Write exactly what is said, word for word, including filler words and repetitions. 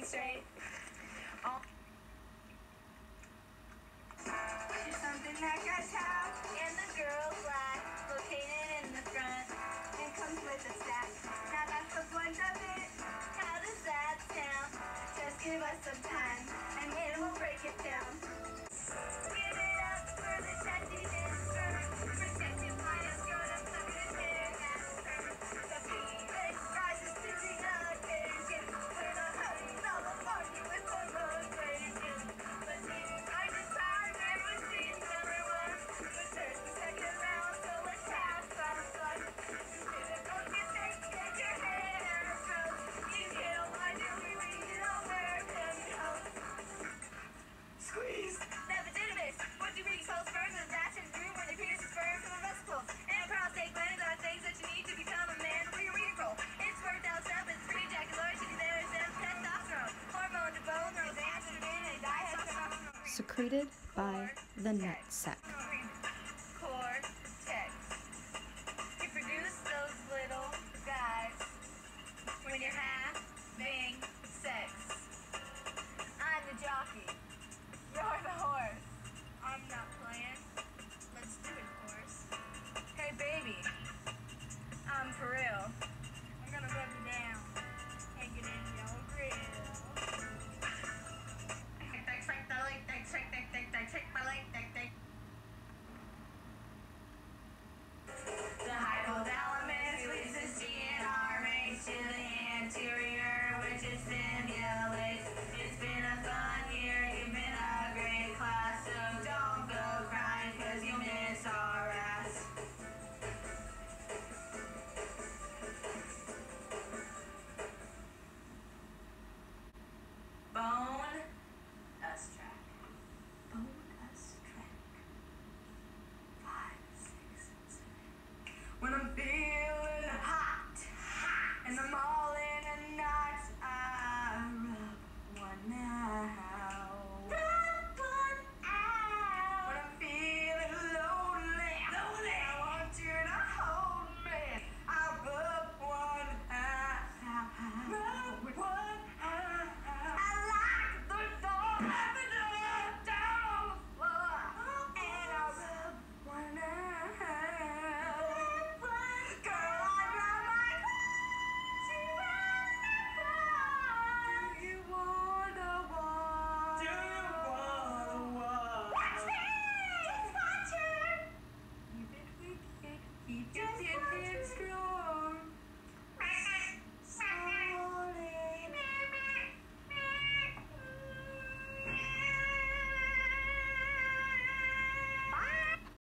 straight. All She's something like a towel, and the girl's black, located in the front, and comes with a stack. Now that's the blunt of it. How does that sound? Just give us some time, and it will break it down. Give it up for the testiness firm, protected by a scrotum, suck his hair and sperm. The penis rises to the occasion, when a honey's all a party with a road raging. But I just time never seen number one, but there's the second round, so let's have some fun. Don't get fake, get your hair froze. You can't mind your we you know where can go. Squeeze. Never did miss. What do we call sperm and dash and through when they pierce the sperm from the vesicles? And prostate glands are things that you need to become a man for your reroll. It's worked out stuff, it's free ejaculation, there is them testosterone. Hormone to bone, there's estrogen and dihydrotestosterone. Secreted by the nut sac.